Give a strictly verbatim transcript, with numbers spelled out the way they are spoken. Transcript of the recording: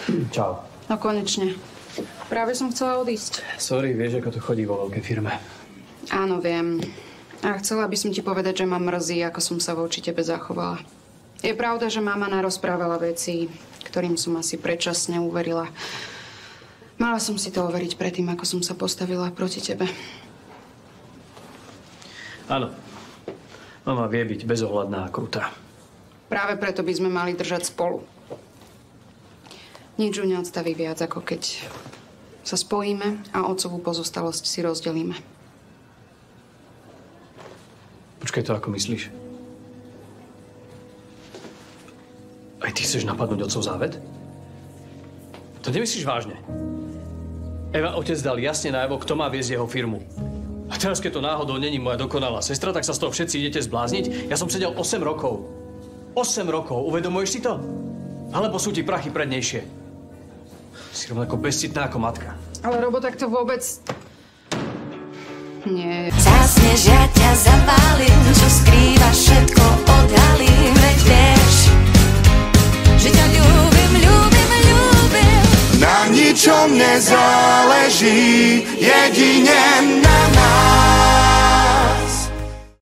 Čau. No konečne. Práve som chcela odísť. Sorry, vieš, ako to chodí vo veľkej firme. Áno, viem. A chcela by som ti povedať, že ma mrzí, ako som sa voči tebe zachovala. Je pravda, že mama narozprávala veci, ktorým som asi predčasne uverila. Mala som si to overiť predtým, ako som sa postavila proti tebe. Áno. Mama vie byť bezohľadná a krutá. Práve preto by sme mali držať spolu. Nič ju neodstaví viac, ako keď sa spojíme a otcovú pozostalosť si rozdelíme. Počkaj, to ako myslíš? Aj ty chceš napadnúť otcov záved? To nemyslíš vážne? Eva otec dal jasne najavo, kto má viesť jeho firmu. A teraz, keď to náhodou není moja dokonalá sestra, tak sa z toho všetci idete zblázniť? Ja som sedel osem rokov. osem rokov, uvedomuješ si to? Alebo sú ti prachy prednejšie? Si rovnako bezcitná ako matka. Ale Robo, tak to vôbec... Nie. Zásneš, ja ťa zapálim, čo skrývaš, všetko odhalím, veď vieš, že ťa ľúbim, ľúbim, ľúbim. Na ničom nezáleží, jedine na nás.